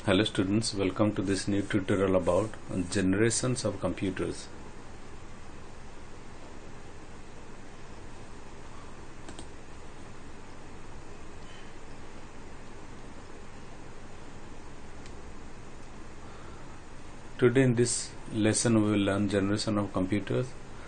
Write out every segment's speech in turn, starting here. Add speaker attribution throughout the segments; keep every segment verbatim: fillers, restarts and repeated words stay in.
Speaker 1: Hello students, welcome to this new tutorial about generations of computers. Today in this lesson we will learn generation of computers.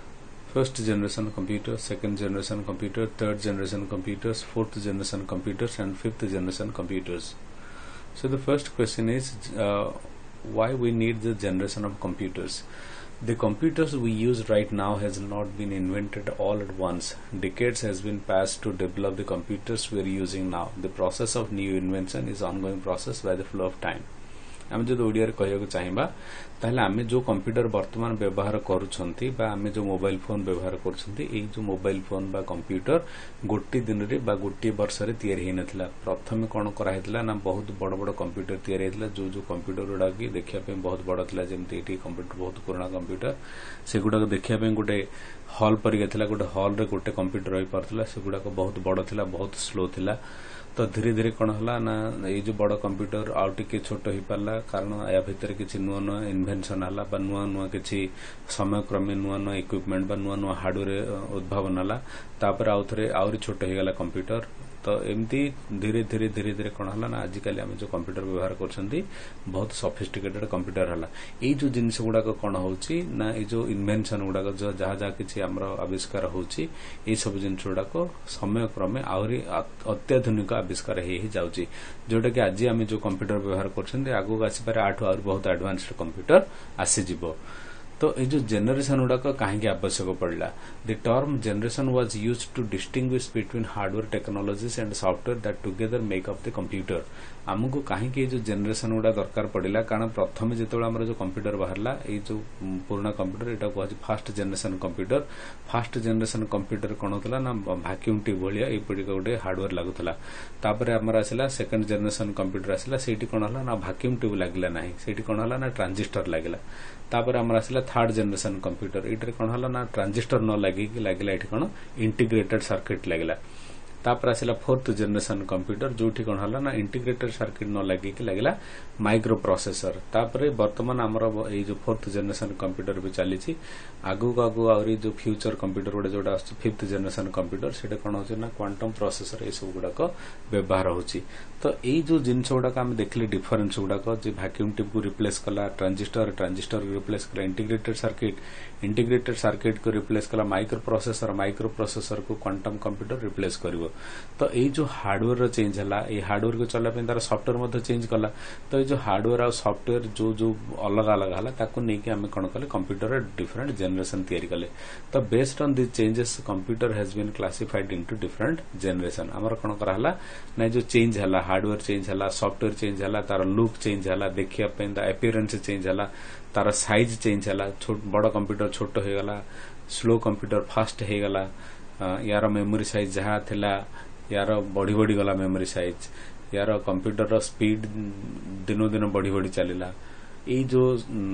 Speaker 1: First generation computer, second generation computer, third generation computers, fourth generation computers and fifth generation computers. So the first question is uh, why we need the generation of computers. The computers we use right now has not been invented all at once. Decades has been passed to develop the computers we are using now. The process of new invention is ongoing process by the flow of time. आम जो ओडिया कहूँ चाहिए ताहले आमे जो computer वर्तमान व्यवहार करूछंती बा आमे जो मोबाइल फोन व्यवहार करूछंती ए जो मोबाइल फोन बा कंप्यूटर गोटी दिन रे बा गोटी वर्ष रे तैयारी हेन थिला प्रथम कोन करा हेतला ना बहुत बड़ बड़ कंप्यूटर तैयारी हेतला जो जो कंप्यूटर गुडा की देखिया पे बहुत बड़ थिला जेमती एटी कंप्यूटर बहुत पुराना कंप्यूटर से गुडा देखिया पे गोटे हॉल पर थिला गोटे हॉल रे गोटे कंप्यूटर रही परथिला से गुडा बहुत बड़ थिला बहुत स्लो थिला तो धीरे धीरे कौन है ना ये जो बड़ कंप्यूटर आउ टिके छोट हो पारा कारण या भितर किसी नुआ नुआ इन्वेंशन है बा नुआ नुआ किसी समय क्रमे नुआ नुआ इक्विपमेंट बा नुआ नुआ हार्डवेयर उद्भावन है तापर आउ थे आहरी छोट हो गला कंप्यूटर तो एमती धीरे धीरे धीरे धीरे कौन है ना आजिकल आम जो कंप्यूटर व्यवहार कर बहुत सफिस्टिकेटेड कंप्यूटर है ये जो जिनस गुड़ाक कौन होची ना ये जो इन्वेंशन गुड़ाक जो जहाँ जहाँ किसी आमर आविष्कार होची ये सब जिनस गुड़ाक समय क्रमे आहरी अत्याधुनिक आविष्कार हो जाऊँगी जोटा कि आज आम जो कंप्यूटर व्यवहार कर आगक आसपारे आठू आहरी बहुत एडवांस्ड कंप्यूटर आसीजिव तो ये जो जनरेशन गुड़ाक कहीं आवश्यक पड़ा the term generation was used to distinguish between hardware technologies and software that together make up the computer आमको कहीं जो जनरेशन गुड़ा दरकार पड़ा कारण प्रथम जो आम जो कंप्यूटर बाहरला ये जो पुराना कंप्यूटर यहाँ कह first generation computer first generation computer कौन होता ना भाक्यूम ट्यूब भाया ये गोटे हार्डवेयर लगुला तापर आमर आसला सेकेंड जनरेशन कंप्यूटर आसला से कौन है ना भाक्यूम ट्यूब लगला ना से कौन है ना ट्रांजिस्टर लगला तापर आमर आसला थर्ड जनरेशन कंप्यूटर ये कौन है ना ट्रांजिस्टर न लगे लगला ये कौन इंटीग्रेटेड सर्किट लगला तापर आसला फोर्थ जनरेशन कंप्यूटर जो कौन है ना इंटीग्रेटेड सर्किट न लगे लगला माइक्रो प्रोसेसर तापर वर्तमान आमर ये जो फोर्थ जनरेशन कंप्यूटर भी चली आगु आगु आहरी जो फ्यूचर कंप्यूटर गुड़ा जोटा फिफ्थ जनरेशन कंप्यूटर से कौन हो ना क्वांटम प्रोसेसर ये सब गुड़ाक व्यवहार होची तो यही जो जिनस गुड़ाक आम देखले डिफरेन्स गुड़ाक जो भाक्यूम ट्यूब को रिप्लेस कला ट्रांजिस्टर ट्रांजिस्टर को रिप्लेस कला इंटीग्रेटेड सर्किट इंटीग्रेटेड सर्किट को रिप्लेस कला माइक्रो प्रोसेसर माइक्रो प्रोसेसर को क्वांटम कंप्यूटर रिप्लेस करिवो तो ये जो हार्डवेयर चेंज है ये हार्डवेयर को चला तार सॉफ्टवेयर चेंज कला तो ये जो हार्डवेयर आ सॉफ्टवेयर जो जो अलग अलग है ताको नहीं आम कौन कले कंप्यूटर डिफरेंट जनरेशन तैयारी कले तो based on this changes computer has been classified into different generation आमर कौन कराला ना जो चेंज है हार्डवेयर चेंज है सॉफ्टवेयर चेंज है तार लुक चेंज है देखिया अपीयरेंस चेंज है तार साइज चेंज है बड़ कंप्यूटर छोट हो गला स्लो कंप्यूटर फास्ट हो गला यार मेमोरी साइज जहाँ थिला यार बढ़ी बढ़ी गला मेमोरी साइज यार कंप्यूटर स्पीड दिनों दिन बढ़ी बढ़ी चलला ये जो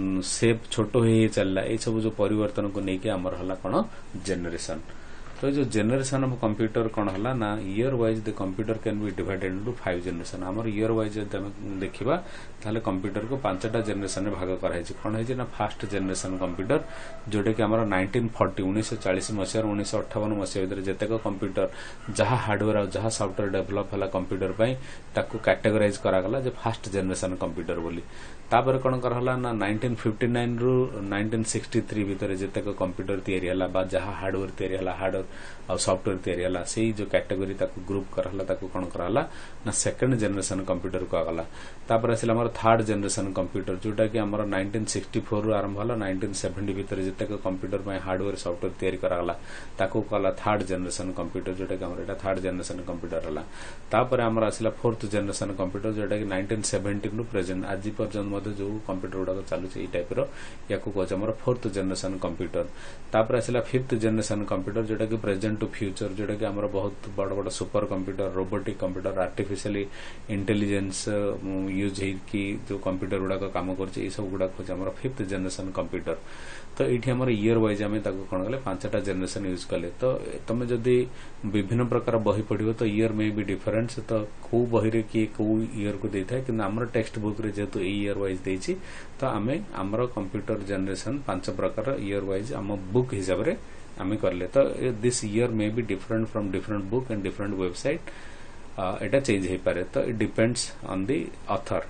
Speaker 1: शेप छोट हो चलला ये सब जो परिवर्तन को लेकिन आमर हला कौन जनरेशन तो जो जनरेशन ऑफ कंप्यूटर कौन है ना year wise the computer can be divided into five generation आमर ईयर वाइज देखा ताले कंप्यूटर को पांचटा जनरेशन में भाग कराई कौन है ना फास्ट जनरेशन कंप्यूटर जोटा कि आमर नाइंटीन फोर्टी उन्नीस चालीस मसीह उन्नीस अठावन मसीह भितर जितेक कंप्यूटर जहाँ हार्डवेयर जहाँ सॉफ्टवेयर डेभलप है कंप्यूटर कैटेगोराइज करागला जे फास्ट जनरेशन कंप्यूटर बोली तापर कौन कराला ना नाइंटीन फिफ्टी नाइन रु नाइंटीन सिक्सटी थ्री भितर जितेक कंप्यूटर तैयारी है बा जहाँ हार्डवेयर तैयारी है हार्डवेयर आ सॉफ्टवेयर तैयारी है से जो कैटेगोरी ताको ग्रुप कराला ताको कौन कराला ना सेकंड जनरेशन कंप्यूटर को आगला तापर आसिला हमर थर्ड जनरेशन कंप्यूटर जोटा कि हमर नाइंटीन सिक्सटी फोर रु आरंभ होला नाइंटीन सेवेंटी भितर जितेक कंप्यूटर में हार्डवेयर सॉफ्टवेयर तैयारी कराला ताको कहला थर्ड जनरेशन कंप्यूटर जोटा कि हमर एटा थर्ड जनरेशन कंप्यूटर हला तापर हमर आसिला फोर्थ जनरेशन कंप्यूटर जोटा कि नाइंटीन सेवेंटी रु प्रेजेंट आज पर्यंत मध्य जो कंप्यूटर गुड़ाक चलुचे टाइप रो या को कहछ हमर फोर्थ जनरेशन कंप्यूटर तापर आसिला फिफ्थ जनरेशन कंप्यूटर जोटा कि प्रेजेंट टू फ्यूचर जोटा कि आमर बहुत बड़ बड़ super computer robotic computer artificially intelligence use होगी जो कंप्यूटर गुड़ाक कम कर सब गुड़ाक हूँ आम फिफ्थ जनरेशन कंप्यूटर। तो ये आम इयर वाइज आम कौन कले पांचटा जनरेशन यूज कले। तो तुम जदि विभिन्न प्रकार बही पढ़ो तो इयर में भी डिफरेन्स तो कौ बही किए कौ इयर को देता है कि आमर टेक्स्ट बुक रे जेहेतु इयर वाइज देछि तो आम आमर कंप्यूटर जनरेशन पांच प्रकार इयर वाइज आम बुक हिसाब से आम करले। तो this year may be different from different book and different website एटा चेंज हो पारे। तो it depends on the author.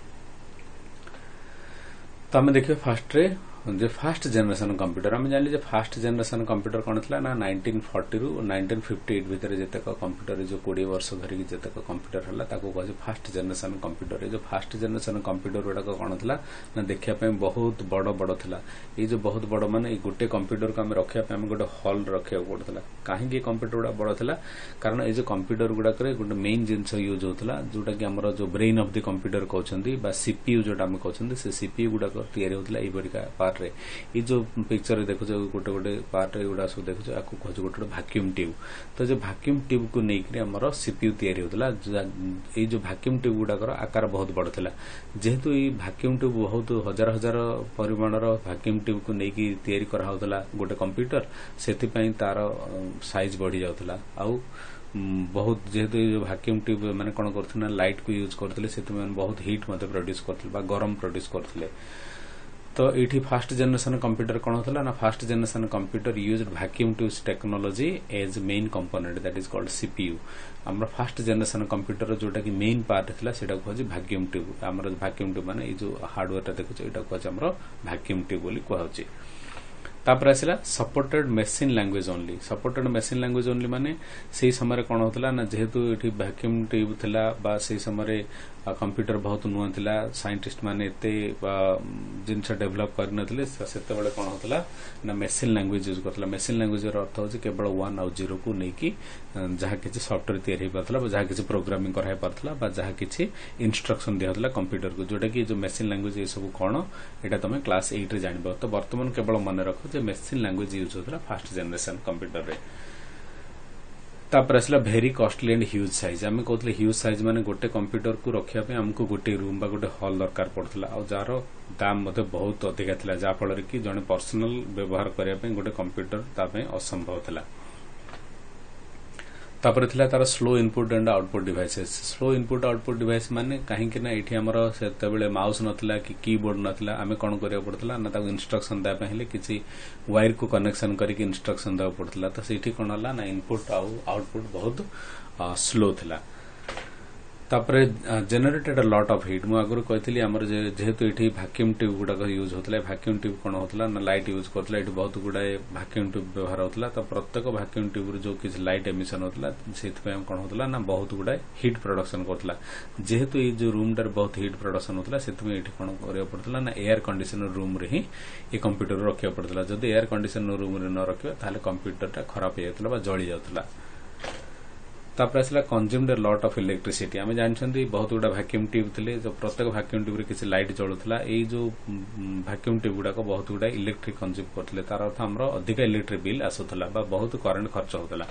Speaker 1: तो आम देखिए फास्ट रे जे फास्ट जनरेशन कंप्यूटर आम जान फास्ट जनरेशन कंप्यूटर कौन था ना नाइंटीन फोर्टी रु नाइंटीन फिफ्टी एट भितर जितक कंप्यूटर जो बीस वर्ष धरिकी जितक कंप्यूटर है कह फास्ट जनरेशन कंप्यूटर। जो फास्ट जनरेशन कंप्यूटर गुड़ाक कौन था ना देखापी बहुत बड़ बड़ था। ये जो बहुत बड़ माने गोटे कंप्यूटर को आम रखापी आम गोटे हल रखा पड़ता। कहीं कंप्यूटर गुड़ा बड़ था कारण ये जो कंप्यूटर गुड़ाक गोटे मेन जिनस यूज होता जोटा कि आमर जो ब्रेन ऑफ द कंप्यूटर कहते सीपीयू जोटा आम कहते से सीपीयू गुड़ाक तैयारी होता है पार्ट रे। ये जो पिक्चर देखो गोटे गोटे पार्ट गुड़ा सब देखो आपको कह गोटे गोटे भाक्यूम ट्यूब। तो जो भाक्यूम ट्यूब को लेकर आमर सीपीयू तैयारी होता ये जो भाक्यूम ट्यूब गुड़ाकर आकार बहुत बड़ था। जेहेतु ये भाक्यूम ट्यूब बहुत हजार हजार परिमाणर भाक्यूम ट्यूब को लेकिन तैयारी कराला गोटे कंप्यूटर से तार साइज बढ़ी जाता। आउ बहुत जेहेतु ये भाक्यूम ट्यूब मैंने कौन करते लाइट को यूज करते से बहुत हिट मत प्रोड्यूस करते गरम प्रोड्यूस करते। तो ये फास्ट जनरेशन कंप्यूटर कौन होता ना first generation computer used vacuum tube technology as main component that is called CPU. आम फास्ट जनरेशन कंप्यूटर जोटा कि मेन पार्ट था से वैक्यूम ट्यूब। आम वैक्यूम ट्यूब माने जो हार्डवेयर देखो यहाँ कहते वैक्यूम ट्यूब बोली कहूँ। तापर आसला supported machine language only. Supported machine language only माने से समय कौन होता ना जेहेतु ये वैक्यूम ट्यूब थिला से समय कंप्यूटर बहुत नुआ थिला साइंटिस्ट माने एते जिनस डेभलप करनथिले सेते बेले कौन होता ना मशीन लैंग्वेज यूज करथला। मशीन लैंग्वेज अर्थ होची केवल वन आउ जीरो को लेकी जहाँ किसी सॉफ्टवेयर तैयारी पारथला जहाँ किसी प्रोग्रामिंग कराई पारथला जहाँ किसी इंस्ट्रक्शन दिया होता कंप्यूटर को जोटा कि जो मशीन लैंग्वेज ये सब कौन एटा तुम क्लास एट रे जानिबो। तो वर्तमान केवल मन रख जे मशीन लैंग्वेज यूज होता फास्ट जनरेशन कंप्यूटर रे। तापर आसला very costly and huge size. आम कहते ह्यूज साइज माने गोटे कंप्यूटर को रखापी आमको गोटे रूम बा गोटे हॉल दरकार पड़ता और जार दाम मते बहुत अधिका था जहाँफल कि जड़े पर्सनल व्यवहार करने गोटे कंप्यूटर तापे असंभव था। तापर थिला तार slow input and output devices. Slow input output device माने कहीं ना ये आमर से माउस नथिला कि कीबोर्ड नथिला आमे कौन करिया पड़ता ना ताको इंस्ट्रक्शन देबा हेले किसी वायर को कनेक्शन करके इंस्ट्रक्शन देबा पड़ता। तो सेठी कौन हला ना इनपुट आउ आउटपुट बहुत स्लो थिला। तापर generated a lot of heat. मु आगुरी कहती आमर जेहेतु ये वैक्यूम ट्यूब गुड़ाक यूज होता है वैक्यूम ट्यूब कौन होता ना लाइट यूज करता ये बहुत गुड़ाए वैक्यूम ट्यूब व्यवहार होता। तो प्रत्येक वैक्यूम ट्यूब जो किसी लाइट एमिशन होता से कौन होता ना बहुत गुड़ाए हिट प्रोडक्शन करता। जेहेतु ये जो रूम टार बहुत हिट प्रोडक्शन होता से कौन करा पड़ता ना एयर कंडीशनर रूम रे ही ये कंप्यूटर रखा पड़ता। जब एयर कंडीशनर रूम रे न रखा ताले कंप्यूटर खराब हो जाता जली जाता। तापर आसला कंज्यूम्ड लॉट ऑफ इलेक्ट्रिसिटी। आम जानते बहुत गुड़ा वैक्यूम ट्यूब थे जो प्रत्येक वैक्यूम ट्यूब किसी लाइट जलूला ये जो वैक्यूम ट्यूब गुड़ाक बहुत गुड़ा इलेक्ट्रिक कंज्यूम करते तार अर्थ आमर अधिक इलेक्ट्रिक बिल आसूला बहुत करेन्ट खर्च होता।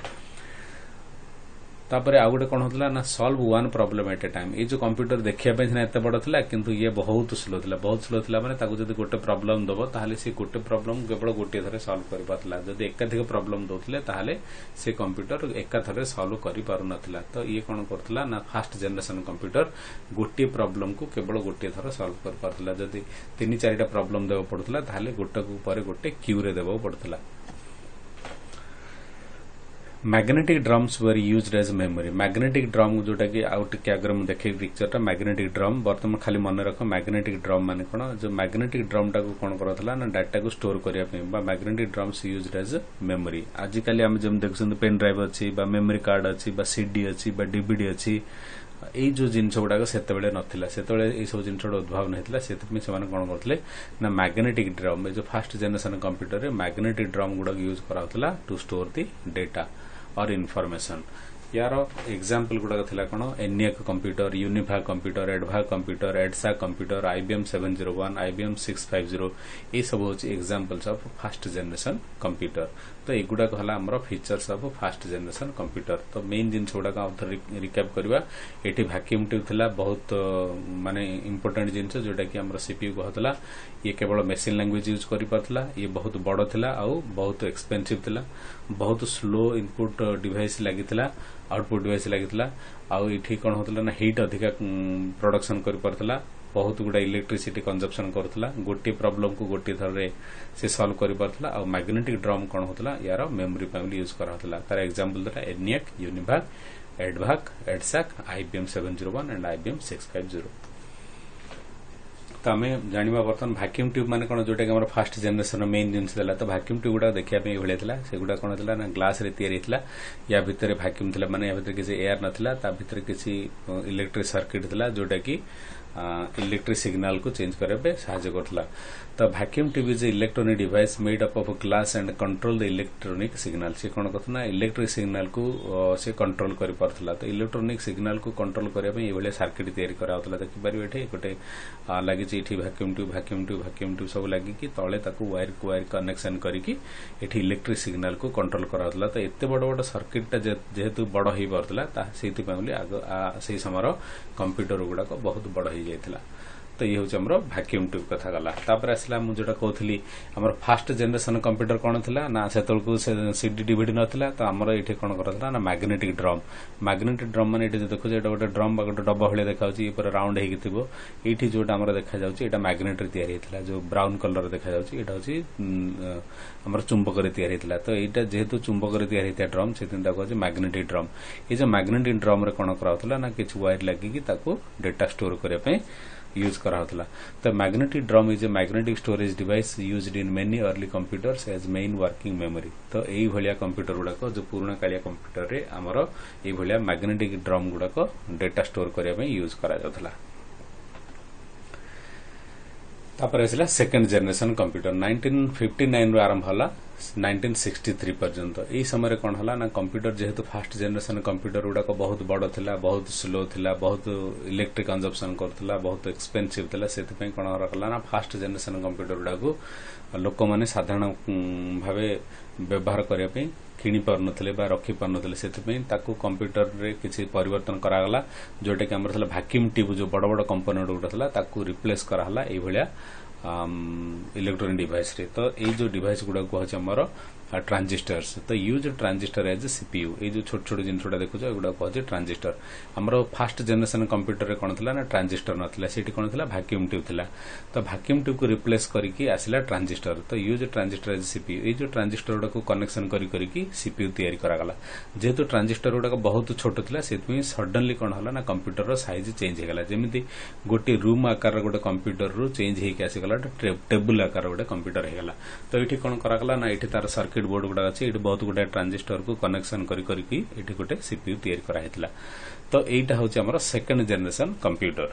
Speaker 1: तापर आउ गोटे कौन होता ना solve one problem at a time. ये जो कंप्यूटर देखिए सीना एत बड़ था किंतु ये बहुत स्लो था बहुत स्लो था माने ताको जदि गोटे प्रॉब्लम दबो ताहले से गोटे प्रॉब्लम केवल गोटे थरे सॉल्व कर पातला। जदि एकाधिक प्रॉब्लम दउतले ताहले से कंप्यूटर एका थरे सॉल्व करि पारु नथिला। तो ये कौन करथला ना फास्ट जनरेशन कंप्यूटर गोटे प्रॉब्लम को केवल गोटे थर सॉल्व कर पारथला। जदि तीन चारिटा प्रॉब्लम देबो पड़थला ताहले गोटे को परे गोटे क्यू रे देबो पड़थला। Magnetic drums were used as memory. Magnetic drum जोटा कि आउ टिके आगे मुझे देखे पिक्चर मैग्नेटिक ड्रम बर्तमान खाली मन रख मैग्नेटिक ड्रम माने कौन जो मैग्नेटिक ड्रम टाक कौन करा ना डाटा को स्टोर करने magnetic drums used as memory. आजिकल आम जब देखुं पेन ड्राइव अच्छी मेमोरी कार्ड अच्छी सीडी अच्छी डीवीडी अच्छी ये जो जिनस गुड़ाक से नाला से सब जिन उद्भावन होता से कौन करते ना मैग्नेटिक ड्रम जो first generation computer magnetic drum गुड़ाक यूज करा टू स्टोर दी डेटा और इनफॉरमेशन। यार एग्जांपल गुड़ाक थिला कोन ENIAC computer UNIVAC computer EDVAC computer EDSAC computer IBM seven zero one IBM six five zero ये सब होची examples of first generation computer तो एगुड़ाक हला हमर features of first generation computer तो मेन जिन गुड़ाक रिकैप करबा एठी वैक्यूम ट्यूब थिला बहुत माने इंपोर्टेंट जिंस जोटा कि हमर सीपीयू कहतला ये केवल मशीन लैंग्वेज यूज करि परतला ये बहुत बड़ थिला आ बहुत एक्सपेंसिव थिला बहुत स्लो इनपुट डिवाइस लागितला आउटपुट डिवाइस लागितला आ इठी कोन होतला ना हीट अधिका प्रोडक्शन करि परतला बहुत गुडा इलेक्ट्रिसिटी कंजप्शन करतला गोटी प्रॉब्लम को गोटी थर रे से सॉल्व करि परतला आ मैग्नेटिक ड्रम कोन होतला यार मेमोरी फैमिली यूज करतला तार एग्जांपल दरा ENIAC UNIVAC EDVAC EDSAC IBM seven zero one and IBM six five zero तो आम जाना बर्तमान वैक्यूम ट्यूब माने कौन जोटा कि फर्स्ट जनरेशन मेन जिन तो वैक्यूम ट्यूब गुड़ा देखा भाई से गुड़ा कौन था ना ग्लास रे तैयारी होता या भितर वैक्यूम था माने या भितर किसी एयर नथिला ता भितर किसी इलेक्ट्रिक सर्किट था जोटा कि इलेक्ट्रिक सिग्नल को चेंज करबे सहायता करथला तो vacuum tube is electronic device made up of glass and control the electronic signal से कौन करथना इलेक्ट्रिक सिग्नल को से कंट्रोल करि परथला तो इलेक्ट्रॉनिक सिग्नल को कंट्रोल करबा पे एबले सर्किट तैयारी करा होतला देखि परिबे एठे गोटे लागि छि एठी vacuum tube vacuum tube vacuum tube सब लागि कि तळे ताको वायर को वायर कनेक्शन करी कि एठी इलेक्ट्रिक सिग्नल को कंट्रोल करा होतला तो एते बड़ बड़ सर्किट जेहेतु बड़ होई परथला ता सेति पले आग से समर कंप्यूटर गुडा को बहुत बड़ होई जायतला तो ये हूँ हमर वैक्यूम ट्यूब कथा गला तापर आसला मु जोटा कहथली हमर फर्स्ट जनरेशन कंप्यूटर कोन थिला ना सेतलकु सीडी डीवीडी नथिला तो हमर एठी कोन करथला ना मैग्नेटिक ड्रम मैग्नेटिक ड्रम माने एठी देखो जे एटा गोटे ड्रम बा गोटे डब्बा भले देखा होची ऊपर राउंड हेकी थिबो एठी जोटा हमर देखा जाउची एटा मैग्नेट रे तयारी हेतला जो ब्राउन कलर देखा जाउची एटा होची हमर चुंबक रे तयारी हेतला तो एटा जेहेतु चुंबक रे तयारी हेता ड्रम सेतिन ता कहजे मैग्नेटिक ड्रम ए जो मैग्नेटिक ड्रम रे कोन कराउथला ना किछ वायर लागि कि ताको डाटा स्टोर करे पे यूज करा होतला तो magnetic drum is a magnetic storage device used in many early computers as main working memory तो एई भलिया कंप्यूटर गुडा को जो पुराना कालिया कंप्यूटर रे हमर एई भलिया मैग्नेटिक ड्रम गुडा को डाटा स्टोर करिया पे यूज करा जातला तापर आसला second generation computer nineteen fifty nine रो आरंभ होला नाइंटीन सिक्सटी थ्री पर्यंत एई समय कौन होला ना कंप्यूटर जेहेतु फर्स्ट जनरेशन कंप्यूटर गुडा को बहुत बड़ थिला बहुत स्लो थिला बहुत इलेक्ट्रिक कंजप्शन करथिला बहुत एक्सपेंसिव थिला सेति पई कोन रखला ना फर्स्ट जनरेशन कंप्यूटर गुडा को लोक माने साधारण भावे व्यवहार करिया पे किनी परनथले बा रखी परनथले सेति पई ताको कंप्यूटर रे किछि परिवर्तन करागला जोटा कि हमर थला वैक्यूम ट्यूब जो बड़ बड़ कंपोनेंट गुडा थला ताको रिप्लेस कराहला एई भलिया इलेक्ट्रॉनिक डिवाइस रे तो ये जो डिवाइस गुडा को हछ हमर ट्रांजिस्टर्स तो यूज ट्रांजिस्टर एज सीपीयू ये जो छोट छोट जिनसोडा देखुछ एगुडा कहछ ट्रांजिस्टर हमर फर्स्ट जनरेशन कंप्यूटर रे कोन थिला ना ट्रांजिस्टर नथिला सेठी कोन थिला वैक्यूम ट्यूब थिला तो वैक्यूम ट्यूब को रिप्लेस करिकि आसिला ट्रांजिस्टर तो यूज ट्रांजिस्टर एज सीपीयू ये जो ट्रांजिस्टर गुडा को कनेक्शन करी करिकि सीपीयू तयारी करागला जेहेतु ट्रांजिस्टर गुडा बहुत छोट थिला सेति सडनली कोन होला ना कंप्यूटर रो साइज चेंज हेगला जेमिति गोटे रूम आकार रो गोटे कंप्यूटर रो चेंज हेकि आसीगला टेबल आकार गोटे कंप्यूटर हेगला तो एठी कोन करागला ना एठी तार सर्किट बोर्ड गुडा अछि एठी बहुत गुडा ट्रांजिस्टर को कनेक्शन करी करी कि एठी गोटे सीपीयू तयारी करा हेतला तो एटा होची हमर second generation computer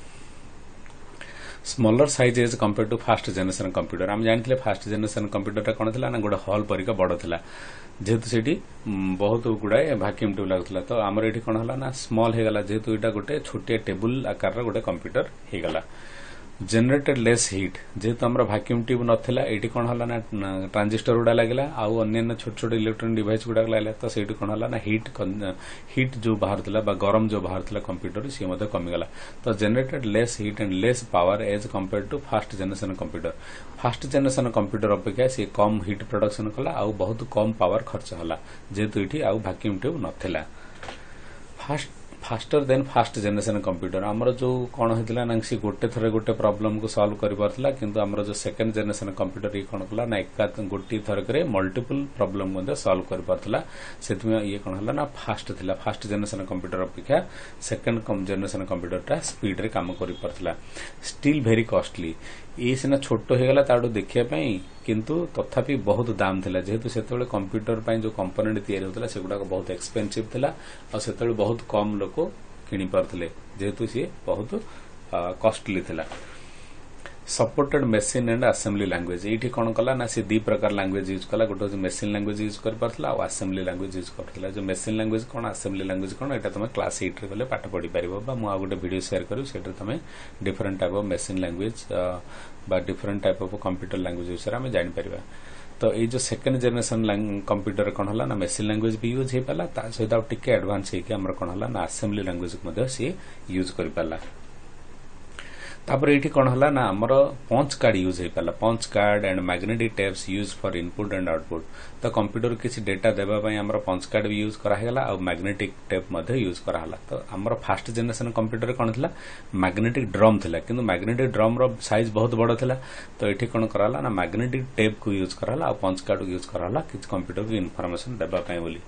Speaker 1: smaller size as compare to first generation computer हम जानथिले फर्स्ट जनरेशन कंप्यूटर कोन थिला ना गोटे हॉल परिका बड़ थिला जेहेतु सेठी बहुत गुडा वैक्यूम ट्यूब लागथला तो हमर एठी कोन हला ना स्मॉल हेगला जेहेतु एटा गोटे छोटे टेबल आकार रो गोटे कंप्यूटर हेगला जनरेटेड लेस हीट जेहेतु हमर वैक्यूम ट्यूब नथिला एठी कोन हला ना ट्रांजिस्टर गुडा लागला आउ अन्य छोट छोट इलेक्ट्रॉनिक डिवाइस गुडा लागला तो सेठी कोन हला ना हीट हीट जो बाहर थिला बा गरम जो बाहर थिला कंप्यूटर से मते कमी गला तो generated less heat and less power as compare to first generation computer first generation computer अपेक्षा से कम हीट प्रोडक्शन कला आउ बहुत कम पावर खर्च होला जेहेतु एठी आउ वैक्यूम ट्यूब नथिला first faster than first generation computer हमर जो कोन हेतला ना सी गोटे थरे गोटे प्रॉब्लम को सॉल्व करि परथला किंतु हमर जो सेकंड जनरेशन कंप्यूटर ई कोन कला ना एका गोटे थरे करे मल्टीपल प्रॉब्लम मध्ये सॉल्व करि परथला सेतमे ये कोन हला ना फास्ट थिला फास्ट जनरेशन कंप्यूटर अपेक्षा सेकंड जनरेशन कंप्यूटर ता स्पीड रे काम करि परथला स्टिल वेरी कॉस्टली ये सिना छोटो हेगला ताडो देखिया पई किंतु तथापि बहुत दाम थिला जेहेतु सेतबेले कंप्यूटर पई जो कंपोनेंट तयारी होतला सेगुडा बहुत एक्सपेंसिव थिला और सेतबेले बहुत कम लोक किनि परथले जेहेतु से बहुत कॉस्टली थिला supported machine and assembly language ये कौन कला ना सी दी प्रकार लैंग्वेज यूज कला गोटे मेसीन लैंग्वेज यूज कर पारथला और असेंबली लैंग्वेज यूज करथला जो मेसीन लैंग्वेज कौन असेंबली लैंग्वेज कौन एटा तुम क्लास एट रे गले पाठ पढ़ी पारिबो बा मु आ गोटे वीडियो शेयर करू सेटा तुम different type of machine language बा different type of computer language विषय आम जानि परिबा। तो ये जो सेकेंड जनरेशन कंप्यूटर कौन है ना मेसीन लैंग्वेज भी यूज हो पाला ता सहित आउ टिके एडवांस होके हमर कौन है ना असेंबली लैंग्वेज को सी यूज कर पाला। तापर ये कौन है ना आमर पंच कार्ड यूज हो पाला punch card and magnetic tapes use for input and output. तो कंप्यूटर किसी डेटा देवाई आमर पंच कार्ड भी यूज कराला और मैग्नेटिक टेप यूज कराला। तो आमर फास्ट जनरेशन कंप्यूटर कौन था मैग्नेटिक ड्रम थिला किंतु मैग्नेटिक ड्रम रो साइज बहुत बड़ थिला। तो ये कौन कराला ना मैग्नेटिक टेप को यूज कराला और पंच कार्ड को यूज कराला कि कंप्यूटर को इनफॉरमेशन देवाई बोली।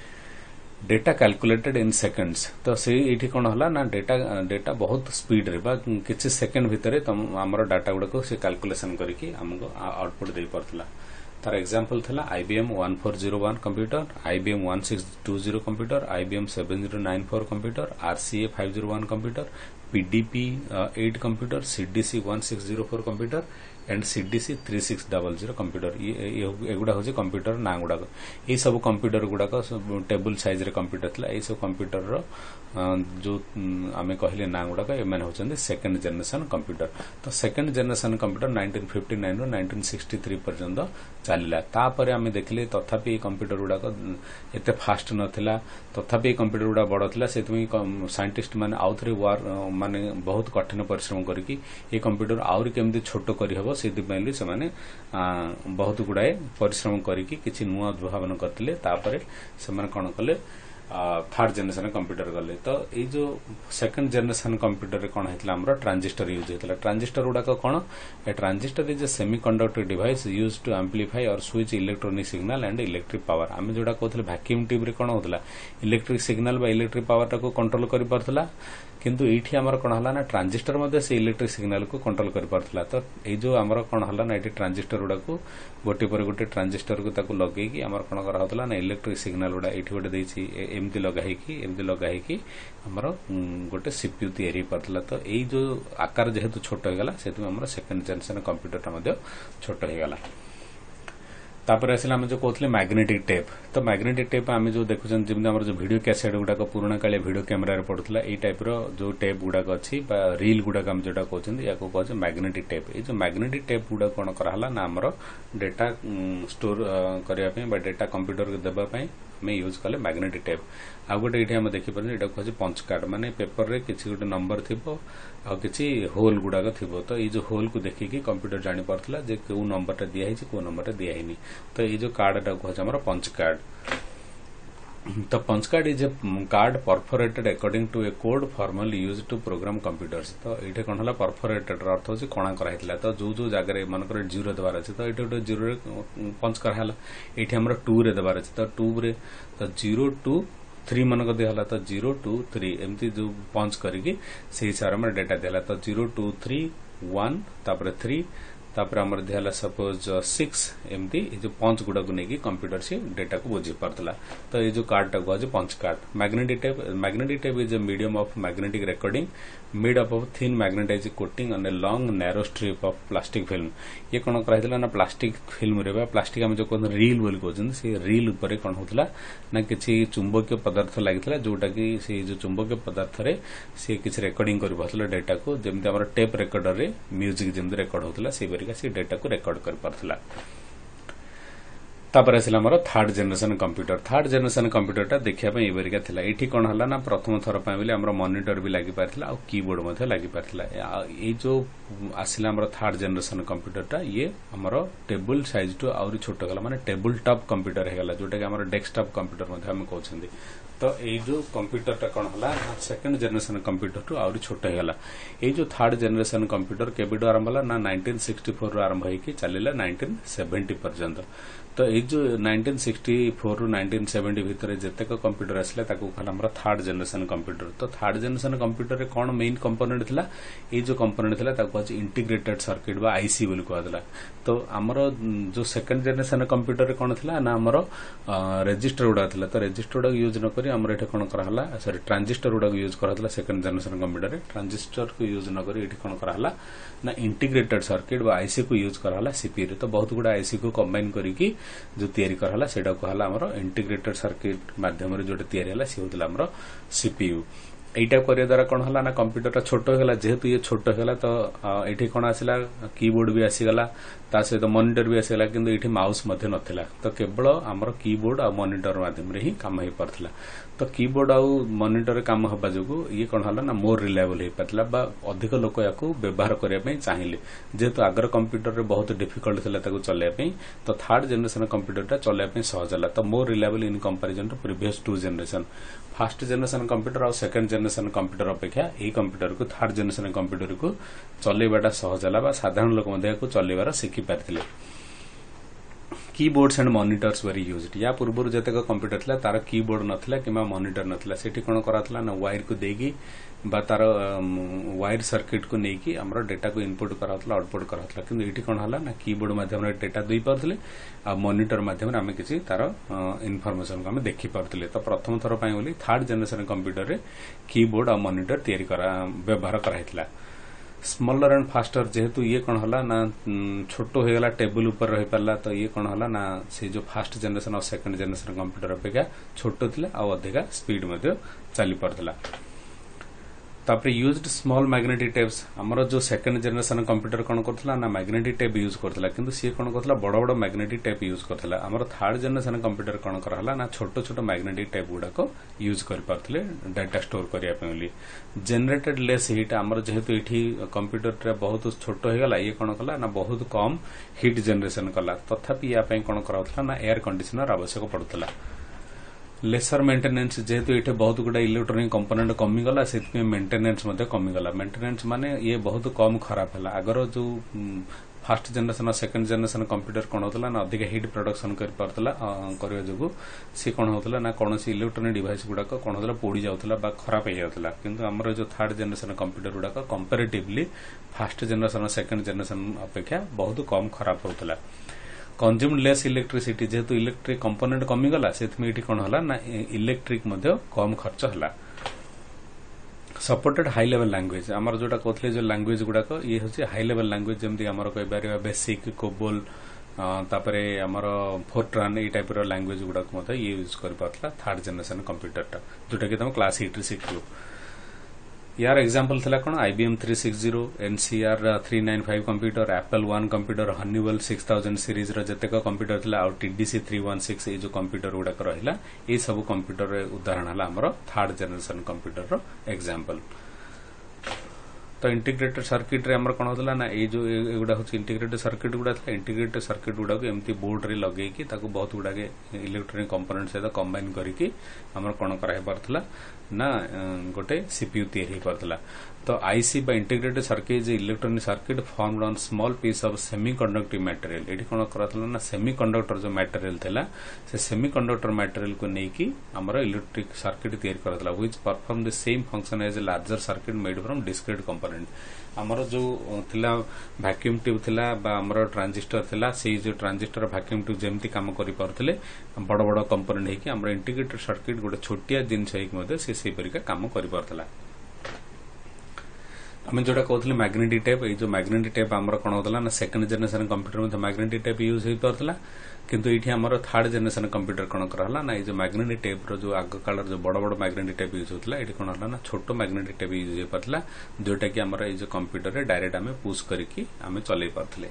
Speaker 1: डेटा कैलकुलेटेड इन सेकेंड्स तो से ये कौन है ना डेटा डेटा बहुत स्पीड रे किसी सेकेंड भितर तुम आमर डाटा गुड़ाक से कैलकुलेशन करके आमको आउटपुट दे पारथला। तार एग्जांपल थिला IBM one four zero one computer, IBM one six two zero computer, IBM seven zero nine four computer, RCA five zero one computer, PDP eight computer, CDC one six zero four computer and CDC three six double zero computer. ये गुड़ा हूँ computer ना गुड़ाक ये सब computer गुड़ाक table size रे computer थिला। ये सब कंप्यूटर रो जो आमे कहले ना गुड़ाक एमन होचंदी सेकंड जनरेशन कंप्यूटर। तो second generation computer nineteen fifty nine रो नाइंटीन सिक्सटी थ्री पर्यंत चलला। तापर आमे देखले तथापि कंप्यूटर गुड़ाक एते फास्ट नथिला तथापि कंप्यूटर गुड़ा बड़ थिला सेतमी साइंटिस्ट माने आउ थरे वार माने बहुत कठिन परिश्रम करके ये कंप्यूटर आउरी केमती छोट करि हबो सेतिपैली से माने बहुत गुड़ाए परिश्रम करके किछि नुआ उद्भावन करथिले। तापर से माने कोन कले थर्ड जनरेशन कंप्यूटर गले। तो ये जो सेकंड जनरेशन कंप्यूटर रे कोन हेतला हमरो ट्रांजिस्टर यूज हेतला। ट्रांजिस्टर गुड़ा कोन a transistor is a semiconductor device used to amplify or switch electronic signal and electric power. आमे जोडा कहथले वैक्यूम ट्यूब रे कोन होतला इलेक्ट्रिक सिग्नल बा इलेक्ट्रिक पावर टा को कंट्रोल करि परथला किंतु एठी हमर कोन हला ना ट्रांजिस्टर मध्ये से इलेक्ट्रिक सिग्नल को कंट्रोल करि परथला। तो ए जो हमर कोन हला ना एठी ट्रांजिस्टर गुड़ा को गोटे पर गोटे ट्रांजिस्टर को ताको लगेई कि हमर कोन करा होतला ना इलेक्ट्रिक सिग्नल गुड़ा एठी गोटे देछि एमती लगाई कि एमती लगाई कि हमर गोटे सीपीयू तैयारी परथला। तो ए जो आकार जेहेतु छोट हो गला सेतु हमर सेकंड जनरेशन कंप्यूटर ता मध्ये छोट हो गला। तापर आसिला हम जो कहथले मैग्नेटिक टेप। तो मैग्नेटिक टेप आम जो देखुछन जेमति हमर जो वीडियो कैसेट गुड़ाक पुराना काले वीडियो कैमेरा रे पड़ुथला ए टाइप रो जो टेप गुड़ाक अछि बा रील गुड़ाक हम जोटा कहछन या को कहछ मैग्नेटिक टेप। ए जो मैग्नेटिक टेप गुड़ा कोन कराला ना हमर डेटा स्टोर करिया पे बा डेटा कंप्यूटर के देबा पे हमें यूज कले मैग्नेटिक टेप। आ गोटे ये आम देखी पारे एटा कहछ पंच कार्ड माने पेपर रे किछि गोटे नंबर थिबो आ किछि होल गुड़ाक थिबो। तो ये जो होल को देखिकी कंप्यूटर जानि परथला जे को नंबर टा दिया हिछि को नंबर टा दिया हिनी। तो ये जो कार्ड टा कहछ हमर पंच कार्ड। तो punch card is a card perforated according to a code formally used to program computers. तो ये कौन है परफोरेटेड अर्थ हूँ कणा कराइला। तो जो जो जगह मनकर जीरो देवार अच्छे तो ये गोटे जीरो पंच कराला। ये आम टू रे देवार अच्छे तो टू रे तो जीरो टू थ्री मनक दिहला। तो जीरो टू थ्री एमती जो पंच करके से हिसाब से डेटा दिहला। तो जीरो टू थ्री वन तापर थ्री तापर हमर दिहला सपोज सिक्स एमती जो पंच गुड़ा को लेकिन कंप्यूटर से डेटा को बुझी पारथला। तो ये जो कार्ड टा कहजे punch card. Magnetic tape magnetic tape is a medium of magnetic recording made up of thin magnetize coating on a long narrow strip of plastic film. ये कौन कराइला ना प्लास्टिक फिल्म रे प्लास्टिक हम जो कहते रील बोली कहते से रील ऊपर कौन होता ना किसी चुंबकीय पदार्थ लगी जोटा कि से जो चुंबकीय पदार्थ रे से किसी रेकर्डिंग कर पारथला डेटा को जेमती हमर टेप रेकर्डर रे म्यूजिक जेमती रेकर्ड होतला से बरिका से डेटा को रेकॉर्ड कर पारथला। तापर आसिला हमर third generation computer. Third generation computer टा देखिया पे एबरिका थिला। एठी कोन हला ना प्रथम थर पय बोले हमर मॉनिटर भी लागि पारथिला और कीबोर्ड मध्ये लागि पारथिला। ए जो आसिला हमर थर्ड जनरेशन कंप्यूटर टा ये हमर टेबल साइज टू आउरी छोट गला माने टेबल टॉप कंप्यूटर हे गला जोटा कि हमर डेस्कटॉप कंप्यूटर मध्ये हम कहउछंदी। तो ये जो कंप्यूटर टा कौन हला सेकंड जनरेशन कंप्यूटर टू आउरी छोट हे गला। ये जो थर्ड जनरेशन कंप्यूटर केबेडो आरंभ हला ना नाइंटीन सिक्सटी फोर रो आरंभ होई कि चलिला नाइंटीन सेवेंटी पर्यंत। तो ये जो नाइंटीन सिक्सटी फोर रु नाइंटीन सेवेंटी भितर जेतेक कंप्यूटर आसला ताको कहला हमरा थर्ड जनरेशन कंप्यूटर। तो थर्ड जनरेशन कंप्यूटर रे कोन मेन कंपोनेंट थिला ये जो कंपोनेंट थिला ताको आज इंटीग्रेटेड सर्किट बा आईसी बोली कहला। तो हमरो जो सेकंड जनरेशन कंप्यूटर रे कोन थिला ना हमरो रजिस्टर उडा थिला। तो रजिस्टर उडा यूज न करी करी हमर एठे कोन कराहला सॉरी ट्रांजिस्टर गुडा यूज कराहला सेकंड जनरेशन कंप्यूटर रे ट्रांजिस्टर को यूज न करी एठे कोन कराहला ना इंटीग्रेटेड सर्किट बा आईसी को यूज कराहला सीपीयू रे तो बहुत गुडा आईसी को कंबाइन करी की जो तयारी कराहला सेटा कहला हमर इंटीग्रेटेड सर्किट माध्यम रे जोटे तयारी हला से होतला हमर सीपीयू एटा करिया द्वारा कोन हला ना कंप्यूटर छोट होला जेहेतु ये छोट होला तो एठी कोन आसिला कीबोर्ड भी आसीगला ता सहित मॉनिटर भी आसीगला किंतु एठी माउस मध्ये नथिला तो केवल हमर कीबोर्ड आ मॉनिटर माध्यम रे ही काम हे परथला तो कीबोर्ड आ मॉनिटर रे काम हबा जोगु ये कोन हला ना मोर रिलायबल हे पतला बा अधिक लोक याकू व्यवहार करिया पई चाहिले जेहेतु आगर कंप्यूटर रे बहुत डिफिकल्ट थिला ताकू चलया पई तो थर्ड जनरेशन कंप्यूटर टा चलया पई सहज होला तो more reliable in comparison to previous two generation first generation computer और सेकंड जनरेशन कंप्यूटर अपेक्षा ए कंप्यूटर को थर्ड जनरेशन कंप्यूटर को चलेबाटा सहज होला बा साधारण लोक मध्ये को चलेबार सिखि पारथिले keyboards and monitors were used या पूर्व जतेक कंप्यूटर थिला तार कीबोर्ड नथिला किबा मॉनिटर नथिला सेठी कोन कराथला ना वायर को देगी बा तार वायर सर्किट को नेकी हमरो डेटा को इनपुट कराथला आउटपुट कराथला किंतु एठी कोन हला ना कीबोर्ड माध्यम रे डेटा देई परथले आ मॉनिटर माध्यम रे हमें किछि तार इन्फॉर्मेशन को हमें देखि परथले तो प्रथम थर पई बोली थर्ड जनरेशन कंप्यूटर रे कीबोर्ड आ मॉनिटर तयारी करा व्यवहार कराइतला स्मॉलर एंड फास्टर जेहेतु ये कौन हला ना छोट हो गला टेबल ऊपर रही पाला तो ये कौन हला ना से जो फर्स्ट जनरेशन और सेकंड जनरेशन कंप्यूटर अपेक्षा छोट थिला आ अधिका स्पीड मध्ये चली परथला तापर यूज्ड स्मॉल मैग्नेटिक टेप्स हमर जो सेकंड जनरेशन कंप्यूटर कोन करथला ना मैग्नेटिक टेप यूज करथला किंतु सी कोन करथला बड़ बड़ मैग्नेटिक टेप यूज करथला हमर थर्ड जनरेशन कंप्यूटर कोन करहला ना छोट छोट मैग्नेटिक टेप गुडा को यूज कर परथले डाटा स्टोर करिया पेली जनरेटेड लेस हीट हमर जेहेतु एठी कंप्यूटर रे बहुत छोट हो गला ये कोन कला ना बहुत कम हीट जनरेशन कला तथापि या पई कोन करथला ना एयर कंडीशनर आवश्यक पड़तला लेसर मेंटेनेंस जेहेतु ये बहुत गुड़ा इलेक्ट्रोनिक कंपोनेंट कमी गला से मेंटेनेंस कमी गला मेंटेनेंस माने ये बहुत कम खराब है आगर जो फर्स्ट जनरेशन और सेकंड जनरेशन कंप्यूटर कौन होता ना अधिक हिट प्रोडक्शन कर पारतला करबा जोगु से कौन होता ना कौन सी इलेक्ट्रोनिक डिवाइस गुड़ाक कौन होता पोड़ी जाउतला बा खराब हो जाउतला किंतु हमर जो थर्ड जनरेशन कंप्यूटर गुड़ाक कंपैरेटिवली फर्स्ट जनरेशन और सेकंड जनरेशन अपेक्षा बहुत कम खराब होतला कंज्यूम्ड लेस इलेक्ट्रिसिटी जेहेतु इलेक्ट्रिक कंपोनेंट कमी गला सेथमे इठी कोन हला ना इलेक्ट्रिक मध्ये कम खर्च हला सपोर्टेड हाई लेवल लैंग्वेज हमर जोटा कहथले जो लैंग्वेज गुडा को ये होची हाई लेवल लैंग्वेज जेमति हमर कहि बारे बेसिक कोबोल तापरे हमर फोर्ट्रान ए टाइप रो लैंग्वेज गुडा को मध्ये यूज कर पातला थर्ड जनरेशन कंप्यूटर टा जोटा कि तुम क्लास एट रे सिखलो यार एग्जांपल थला कोन IBM three sixty NCR three nine five computer Apple one computer Honeywell six thousand series रो जतेक कंप्यूटर थला और टीडीसी थ्री वन सिक्स ए जो कंप्यूटर गुडा को रहिला ए सब कंप्यूटर रे उदाहरण हला हमर थर्ड जनरेशन कंप्यूटर रो एग्जांपल तो इंटीग्रेटेड सर्किट रे हमर कोन होतला ना ए जो एगुडा होची इंटीग्रेटेड सर्किट गुडा था इंटीग्रेटेड सर्किट गुडा को एमती बोर्ड रे लगेई की ताको बहुत गुडा के इलेक्ट्रॉनिक कंपोनेंट से कंबाइन करी की हमर कोन कराय परथला ना गोटे सीपीयू तयारी करथला तो आईसी बा इंटीग्रेटेड सर्किट जे electronic circuit formed on small piece of semiconductive material एठी कोन करथला ना सेमीकंडक्टर जो मटेरियल थला से सेमीकंडक्टर मटेरियल को नै की हमर इलेक्ट्रिक सर्किट तयारी करथला which perform the same function as a larger circuit made from discrete component हमर जो थिला वैक्यूम ट्यूब थिला बा हमर ट्रांजिस्टर थिला से जो ट्रांजिस्टर वैक्यूम ट्यूब जेमति काम करि परथले बड़ बड़ कंपोनेंट हे कि हमर इंटीग्रेटेड सर्किट गोटे छोटिया जिंस हे कि मध्ये से से परिका काम करि परथला हमें जोटा कहते मैग्नेटिक टेप ये जो मैग्नेटिक टेप आमर कौन होता ना सेकंड जनरेशन कंप्यूटर में मैग्नेटिक टेप यूज हो पारला किंतु ये आमर थर्ड जनरेशन कंप्यूटर कौन कराला ना ये जो मैग्नेटिक टेप रो जो आग काल जो बड़ बड़ मैग्नेटिक टेप यूज होता है ये कौन होला ना छोट मैग्नेटिक टेप यूज हो पारला जोटा कि आमर ये जो कंप्यूटर रे डायरेक्ट आमे पुश करके आमे चलै पारथले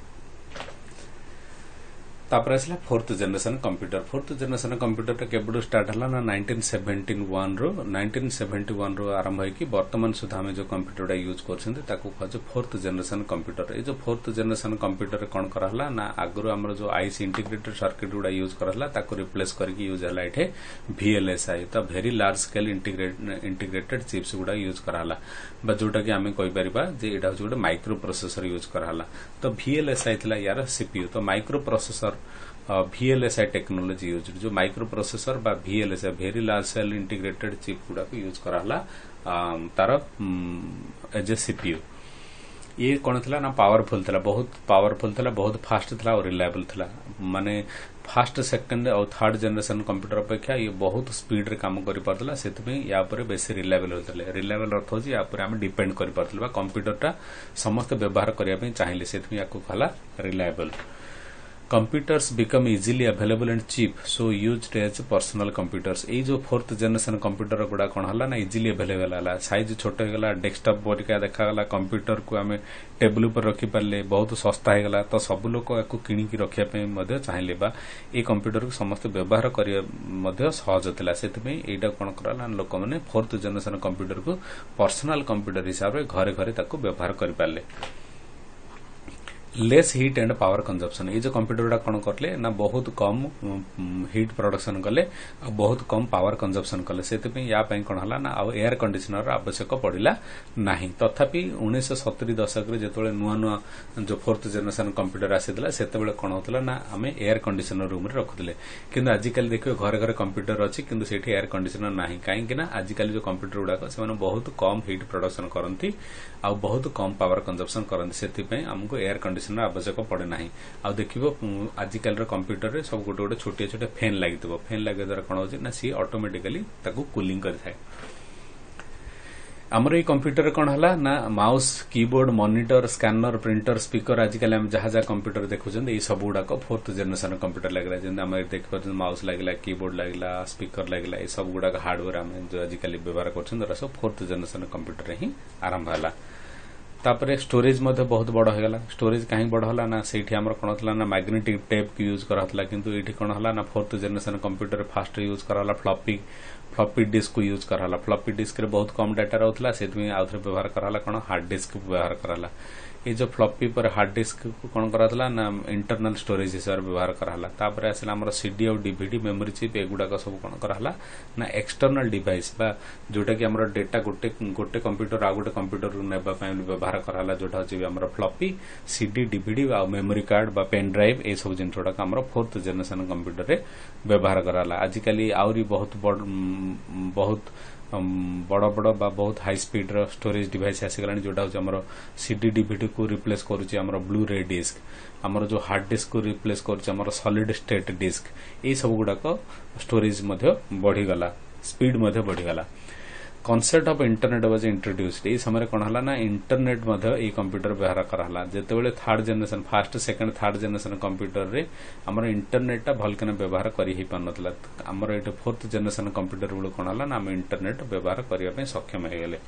Speaker 1: तापर आसला fourth generation computer fourth generation computer केबडू स्टार्ट हला ना नाइंटीन सेवेंटी वन रो नाइंटीन सेवेंटी वन रो आरंभ है कि वर्तमान सुधा में जो कंप्यूटर यूज करछन्ते ताको कहजे फोर्थ जनरेशन कंप्यूटर ए जो फोर्थ जनरेशन कंप्यूटर कोन करहला ना आगरो हमर जो आईसी इंटीग्रेटेड सर्किट गुडा यूज करहला ताको रिप्लेस करके यूज हला एठे वीएलएसआई तो very large scale integrated integrated chips गुडा यूज करहला बा जोटा कि हमें कहि परिबा जे एटा गोटे माइक्रो प्रोसेसर यूज करहला तो वीएलएसआई थिला यार सीपीयू तो micro processor VLSI technology use जो माइक्रो प्रोसेसर बा VLSI very large cell integrated chip गुडा को यूज कराला तार एज ए सीपीयू ये कौन थिला ना पावरफुल थिला, बहुत पावरफुल थिला, बहुत फास्ट थिला और रिलायबल थिला। माने फास्ट सेकंड और थर्ड जनरेशन कंप्यूटर अपेक्षा ये बहुत स्पीड रे काम करि परतला, सेतमे या पर बेसी रिलायबल होतले। रिलायबल अर्थ होची या पर हम डिपेंड करि परतले बा कंप्यूटरटा समस्त व्यवहार करिया पे चाहिले, सेतमे याको कहला reliable. Computers become easily available and cheap so used as personal computers. ये जो फोर्थ जनरेशन कंप्यूटर गुड़ा कौन है ना इजिली अवेलेबल है, साइज छोट होगा, डेस्कटॉप परिका देखागला, कंप्यूटर को आम टेबुल पर रखिपारे, बहुत सस्ता होगा, तो सब लोग या किणिकी रखापी चाहिए बा ये कंप्यूटर को समस्त व्यवहार करने सहज था। से यहाँ कौन करा लोक मैंने फोर्थ जनरेशन कंप्यूटर को पर्सनल कंप्यूटर हिसाब से घरे घरे व्यवहार करें। Less heat and power consumption, ये जो कंप्यूटर गुड़ा कौन करले ना बहुत कम हिट प्रोडक्शन कले, बहुत कम पावर कंजप्शन कले, से या कौन है ना एयर कंडीशनर आवश्यक पड़ा ना। तथापि उन्नीस सत्तरी दशक जो नुआ नुआ जो फोर्थ जनरेशन कंप्यूटर आसीला से कौन होता ना आम एयर कंडीशनर रूम रखुले, किंतु आजिकल देखिए घरे घरे कंप्यूटर अच्छी किंतु सेठी एयर कंडीशनर ना, कहीं आजिकल जो कंप्यूटर गुड़ाक से बहुत कम हिट प्रोडक्शन करती आ बहुत कम पावर कंजप्शन करती, से आमको एयर कंडीशनर आवश्यक पड़े ना। आ देखिबो आजिकल कंप्यूटर रे सब गोटे गोटे छोटे छोटे फैन लगी, फैन लगे द्वारा कौन होची ना सी ऑटोमेटिकली ताकू कूलिंग करिथाय। आमर ये कंप्यूटर कौन है ना mouse, keyboard, monitor, scanner, printer, speaker, आजिकल आम जहाँ जहाँ कंप्यूटर देखुं ये सब गुड़ाक फोर्थ जनरेशन कंप्यूटर लगे, जमी आम देखिए माउस लगे, कीबोर्ड लगे, स्पीकर लगे, ये सब गुड़ाक हार्डवेयर आम जो आजिकल व्यवहार कर सब फोर्थ जनरेशन कंप्यूटर ही आरंभ है। तापर स्टोरेज मध्य बहुत बड़ होगा, स्टोरेज कहीं बड़ है ना से कौन था ना मैग्नेटिक टेप की यूज कराला, किंतु ये कौन है ना fourth generation computer fast use कराला फ्लॉपी फ्लॉपी डिस्क को यूज कराला। फ्लॉपी डिस्क रे बहुत कम डाटा रोला, से आउे व्यवहार कराला कौन हार्ड डिस्क व्यवहार कराला। ये जो फ्लॉपी पर हार्ड डिस्क को कौन कराला ना इंटरनल स्टोरेज हिसाब से व्यवहार कराला। तापर आसला हमर सीडी और डीवीडी मेमोरी चिप एगुड़ाक सब कौन कराला ना एक्सटर्नल डिवाइस बा जोटा कि हमर डेटा गोटे गोटे कंप्यूटर आ गोटे कंप्यूटर नेबा पय व्यवहार कराला, जोटा होची हमर फ्लॉपी, सीडी, डीवीडी आ मेमोरी कार्ड बा पेन ड्राइव ए सब जिन जोटा हमर फोर्थ जनरेशन कंप्यूटर रे व्यवहार कराला। आजिकली आउरी बहुत बड़ बहुत बड़ बड़ बा बहुत हाई स्पीड रो स्टोरेज डिवाइस आसीगला, जोटा होची हमर सीडी डीवीडी को रिप्लेस करूची हमर ब्लू रे डिस्क, हमर जो हार्ड डिस्क को रिप्लेस करूची हमर सॉलिड स्टेट डिस्क, ए सब गुड़ाक स्टोरेज मध्य बढ़ी गला, स्पीड मध्य बढ़ी गला। Concept of internet was introduced, ये समय कौन है ना इंटरनेट मध्य ये कंप्यूटर व्यवहार कराला। जितेबाला third generation fast second third generation computer रे हमर इंटरनेटा भलके व्यवहार कर ही पार नथला, हमर ये फोर्थ जनरेशन कंप्यूटर गुलो कौन है ना आम इंटरनेट व्यवहार करने सक्षम हो गले।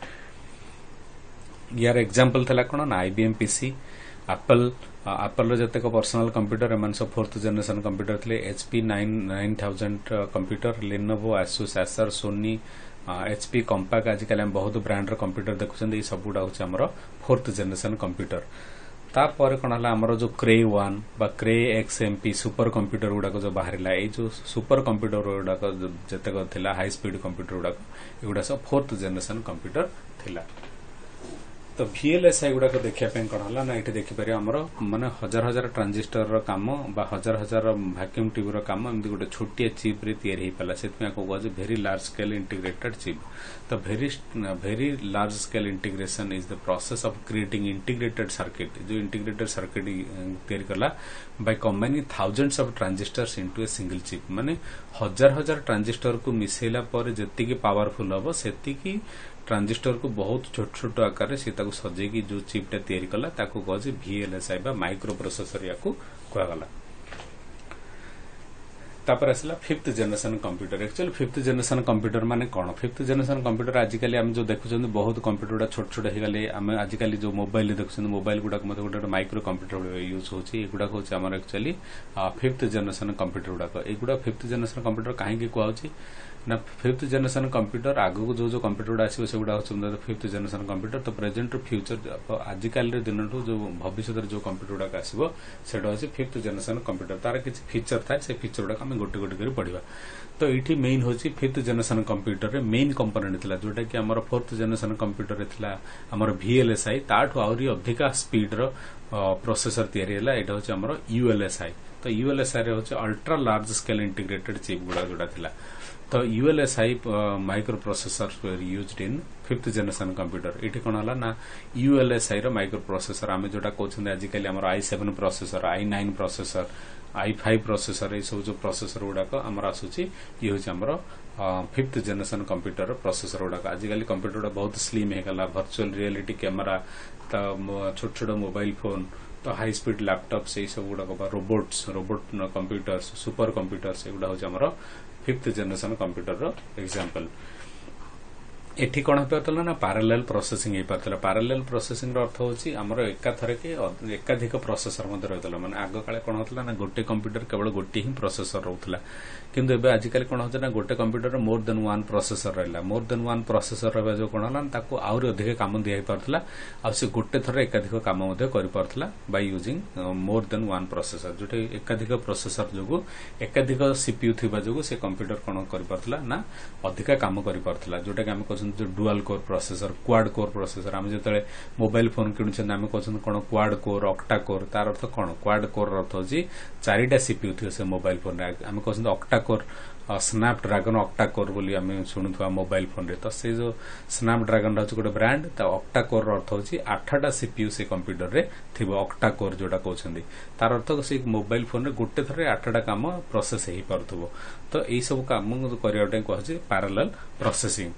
Speaker 1: यार एग्जांपल थला कौन ना आईबीएम पीसी, एप्पल एप्पल जतेक पर्सनल कंप्यूटर एम सब फोर्थ जनरेशन कंप्यूटर थे, HP nine nine thousand computer, Lenovo, Asus, Acer, Sony, HP, Compaq, आजिकल आम बहुत ब्रांड कंप्यूटर देखुं, ये सब गुड़ा हूँ आमर फोर्थ जनरेशन कंप्यूटर। तापर कौन है आमर जो क्रे वन बा Cray X MP super computer गुड़ाक जो बाहर, ये जो सुपर कंप्यूटर गुड़ाक जितेक थिला हाई स्पीड कंप्यूटर गुड़ाक एगुड़ा सब फोर्थ जनरेशन कंप्यूटर थिला। तो वीएलएसआई गुड़ाक देखापी कौन है ना ये देखिपारे आमर माने हजार हजार ट्रांजिस्टर काम बा हजार हजार वैक्यूम ट्यूब काम एमती गोटे छोटिया चिप रे तैयारी हो पाला, से कहुए very large scale integrated chip. तो very very large scale integration is the process of creating integrated circuit, जो इंटीग्रेटेड सर्किट तैयारी कला by combining thousands of transistors into a single chip. माने हजार हजार ट्रांजिस्टर को मिसेला पर जेतिकी पावरफुल हम सेतिकी ट्रांजिस्टर को बहुत छोट छोट आकार से सजेगी जो चिपटा तैयारी कला ताको कहे वीएलएसआई बा माइक्रो प्रोसेसर या कहगला। तापर आसला fifth generation computer. Actually fifth generation computer माने कौन? फिफ्थ जनरेशन कंप्यूटर आजिकली आम जो देखुं बहुत कंप्यूटर गुड़ा छोट छोट हो गले, आम आजिकली जो मोबाइल देखुं मोबाइल गुड़ाक मत गोटे माइक्रो कंप्यूटर यूज होची, एगुड़ाक हूँ आम एक्चुअली फिफ्थ जनरेशन कंप्यूटर गुड़ाक। एगुड़ा फिफ्थ जनरेशन कंप्यूटर कहीं कहूँ ना फिफ्थ जनरेशन कंप्यूटर आगू जो जो कंप्यूटर गुड़ा आसो से गुड़ा हूँ फिफ्थ जनरेशन कंप्यूटर। तो प्रेजेंट फ्यूचर आजिकल दिन जो भविष्य जो कंप्यूटर गुड़ाक आसो से फिफ्थ जनरेशन कंप्यूटर, तार किसी फीचर थाए से फीचर गुड़ाक आम गोटे गोटे कर पढ़ा। तो ये मेन हूँ फिफ्थ जनरेशन कंप्यूटर रे मेन कंपोनेंट थिला जोटा कि आमर फोर्थ जनरेशन कंप्यूटर थिला आमर वीएलएसआई, ताठू आहरी अधिका स्पीड रो प्रोसेसर तैयारी हैला, एटा हूँ आमर यूएलएसआई। तो यूएलएसआई रे हूँ ultra large scale integrated chip गुड़ा जोड़ा थिला। तो ULSI micro processor were used in fifth generation computer ये कौन है ना यूएलएसआई रो माइक्रो प्रोसेसर आम जोटा कहते आजिकल आम i seven processor i nine processor i five processor ये सब जो प्रोसेसर गुड़ाक आमर आसूची ये हूँ आमर फिफ्थ जनरेशन कंप्यूटर प्रोसेसर गुड़ाक आजिकल कंप्यूटर गुड़ा बहुत स्लिम होगा वर्चुअल रियलिटी कैमेरा छोट छोट मोबाइल फोन तो हाई स्पीड लैपटॉप से सब गुड़ाक robots robot computers super computers एगुड़ा हूँ आमर फिफ्थ जनरेशन कंप्यूटर एग्जांपल एठी कौन हो पार्ला ना पैरेलल प्रोसेसिंग हो पार्ला पैरेलल प्रोसेसिंग अर्थ होची हमर एका थरे के एकाधिक प्रोसेसर मध्ये रहतला माने आगो काले कोन होतला ना गोटे कंप्यूटर केवल गोटे ही प्रोसेसर रहतला किंतु एबे आजिकल कोन होता ना गोटे computer more than one processor रहला मोर देन वन प्रोसेसर रहबा जो कोन हला ताको आउर अधिक काम दिया पारथला आ से गोटे थरे एकाधिक काम मध्ये करि पारथला by using more than one processor जोटे एकाधिक प्रोसेसर जोगु एकाधिक सीपीयू थिबा जोगु से कंप्यूटर कोन करि पारथला ना अधिक काम करि पारथला जोटा के हम जो dual core processor quad core processor आम जो मोबाइल फोन किणुछन आम कहते कौन क्वाड कोर ऑक्टा कोर तार अर्थ कौन क्वाड कोर अर्थ होची चारिटा सीपीयू थी से मोबाइल फोन आम कहते octa core Snapdragon octa core बोली आम शुणुवा मोबाइल फोन रे तो से जो स्नैप ड्रैगन रोचे गोटे ब्रांड तो ऑक्टा कोर अर्थ होची आठटा सीपीयू से कंप्यूटर रे थिबो ऑक्टा कोर जोटा कहते तार अर्थ से मोबाइल फोन रे गोटे थरे आठटा काम प्रोसेस हो पारुथबो तो यही सब काम करने कहছে पैरेलल प्रोसेसिंग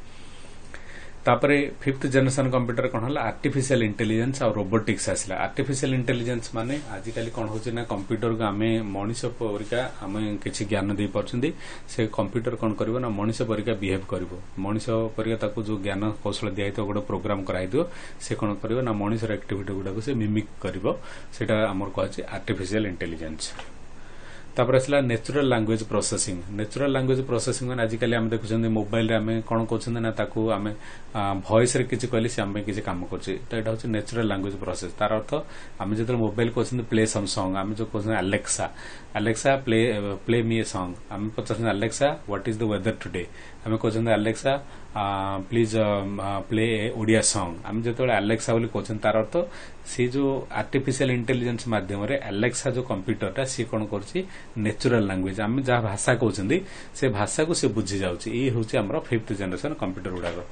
Speaker 1: तापरे फिफ्थ जनरेशन कंप्यूटर कौन है आर्टिफिशियल इंटेलिजेंस और रोबोटिक्स आसला आर्टिफिशियल इंटेलिजेंस माने आजिकल कौन होची ना कंप्यूटर को आमे मनीष परिका आमे किछि ज्ञान दे परछंदी से कंप्यूटर कौन करबो ना मनीष परिका बिहेव करबो मनीष परिका ताको जो ज्ञान कौशल दियाइतो गोटे प्रोग्राम कराइ दियो से कौन करबो ना मनीष र एक्टिविटी गुडा को से मिमिक करबो सेटा हमर कहछि आर्टिफिशियल इंटेलिजेंस तापर आसला natural language processing natural language processing मैंने आजिकल आम देखुं मोबाइल रे आमे कौन कहते ना ताकू आमे भॉइस रे किछि कहली से आमे किछि काम करछि तो एटा होछि नेचुरल लैंग्वेज प्रोसेस तार अर्थ आमे जतले मोबाइल कहते प्ले सम सॉन्ग आमे जो कहते Alexa Alexa play play me a song आमे पचास Alexa what is the weather today आमे कहते Alexa please play Odia song आम जो अलेक्सा बोली कहते तार अर्थ सी जो आर्टिफिशियल इंटेलिजेंस माध्यम रे अलेक्सा जो कंप्यूटरटा सी कौन करछि नेचुरल लैंग्वेज आम जहाँ भाषा कहते से भाषा को सी बुझी जाउछि ये होछि हमर फिफ्थ जनरेशन कंप्यूटर गुड़ाक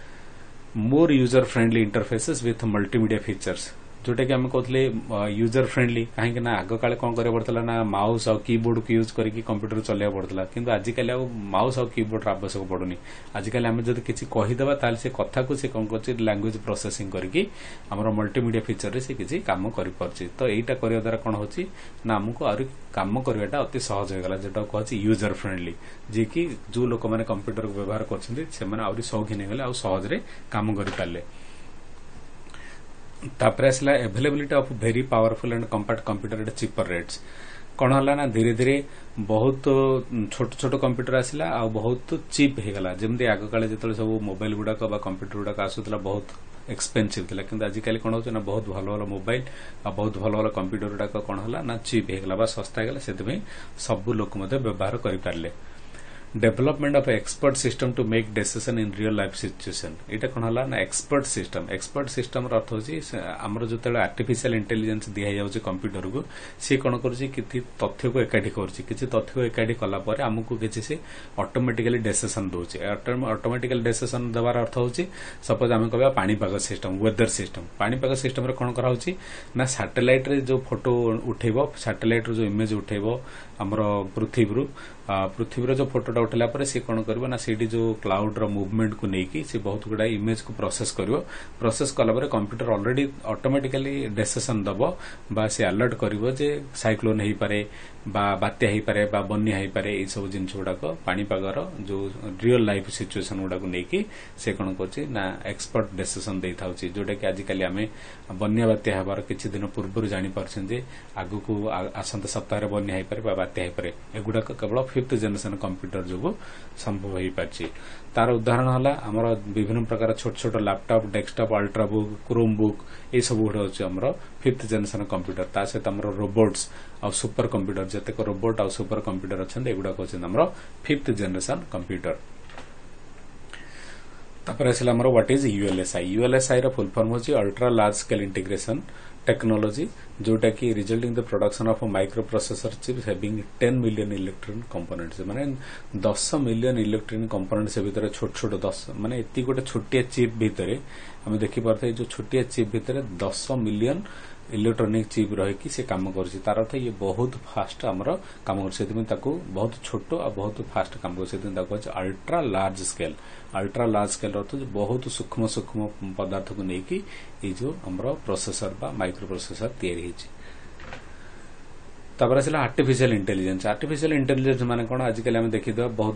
Speaker 1: more user friendly interfaces with multimedia features जोटा कि आम कहते यूजर फ्रेंडली कहीं ना आग काले कौन करा पड़ता ना माउस और कीबोर्ड को यूज करके कंप्यूटर चलवा पड़ता किंतु आजिकल आ माउस और कीबोर्ड आवश्यक पड़ुनी आजिकल आम जब किसी कहीदेवा ताल से कथा को से कौन कर लैंग्वेज प्रोसेसिंग करके आम मल्टीमीडिया फीचर से किसी काम कर तो यहीटा करने द्वारा कौन होची ना आमको आहुरी काम करवाटा अति सहज होगा जोटा कहते यूजर फ्रेंडली जी कि जो लोक मैंने कंप्यूटर को व्यवहार कर शौकीन होगले आ सहज काम कर पारे तापर आसला availability of very powerful and compact computer at cheaper rates कौन है ना धीरे धीरे बहुत छोट छोट कंप्यूटर आसला आ बहुत चीप होगला जमी आग काले जो सब मोबाइल गुड़ाक कंप्यूटर गुड़ाक आसूला बहुत एक्सपेंसिव थिला किंतु आजिकल कौन होना बहुत भल भल मोबाइल आ बहुत भल भल कंप्यूटर गुड़ाक कौन है ना चीप होगला सस्ता होगला से सब लोक व्यवहार करें development of expert system to make decision in real life situation एटा कौन है ना एक्सपर्ट सिस्टम एक्सपर्ट सिस्टम अर्थ होची हमर जो आर्टिफिशियल इंटेलिजेंस दिया जाउची कंप्यूटर को सी कौन करूची किछि तथ्य को एकाठी करूची किछि तथ्य को एकाठी कला परे हमकु किछि से ऑटोमेटिकली डिसीजन दोची ऑटोमेटिकली डिसीजन देवार अर्थ होची सपोज आमे कहबा पानीपाग सिस्टम वेदर सिस्टम पानीपाग सिस्टम रे कौन करा होची ना सैटेलाइट रे जो फोटो उठेबो सैटेलाइट रो जो इमेज उठेबो हमर पृथ्वी पृथ्वी जो फोटोटा उठेला पर सी कौन कर ना सी जो क्लाउड रो मूवमेंट को लेकिन सी बहुत गुड़ा इमेज को प्रोसेस करिवो प्रोसेस कला पर कंप्यूटर ऑलरेडी ऑटोमेटिकली डिसीजन दबो बा से अलर्ट करिवो जे साइक्लोन हेई पारे बा बात्या हेई पारे बा बन्या हेई पारे ए सब जिंस गुड़ाक पानीपागर जो रियल लाइफ सिचुएशन गुड़ाक लेकिन से कौन कर ना एक्सपर्ट डिसीजन दे थाउची जोटा कि आजिकल आमे बन्या बात्या हबार किछि दिन पूर्व जानि परछन जे आगु को आसंत सप्ताह बन्या हेई पारे बा बात्या हेई पारे एगुड़ाक केवल फिफ्थ जनरेशन कंप्यूटर जो संभव हो पार्टी तार उदाहरण है आमर विभिन्न प्रकार छोट छोट laptop desktop ultrabook Chromebook ये सब गुड़ा हूँ आमर फिफ्थ जनरेशन कंप्यूटर ता सहित आमर रोबोट्स आ सुपर कंप्यूटर जतेक रोबोट आ सुपर कंप्यूटर अच्छा एगुड़ाक होचन आमर फिफ्थ जनरेशन कंप्यूटर तापर आसला आमर व्हाट इज यूएलएसआई यूएलएसआई रो फुल फॉर्म होची ultra large scale integration technology जोटा कि resulting the production of micro processor chips having ten million electronic components माने दस मिलियन इलेक्ट्रॉनिक कंपोनेंट्स भीतर छोट छोट दस माने एति गोटे छोटिया चिप भीतर आम देखि पारथै जो छोटिया चिप भीतर दस मिलियन इलेक्ट्रोनिक चिप रही से कम कर तार अर्थ ये बहुत फास्ट आमर कम कर बहुत छोट और बहुत फास्ट कम कर ultra large scale ultra large scale अर्थ बहुत सूक्ष्म सूक्ष्म पदार्थ को लेकिन ये जो आमर प्रोसेसर बा माइक्रो प्रोसेसर तैयारी तापर आसला आर्टिफिशियल इंटेलिजेंस आर्टिफिशियल इंटेलिजेंस माने कोन आजिकल आम देखिदा बहुत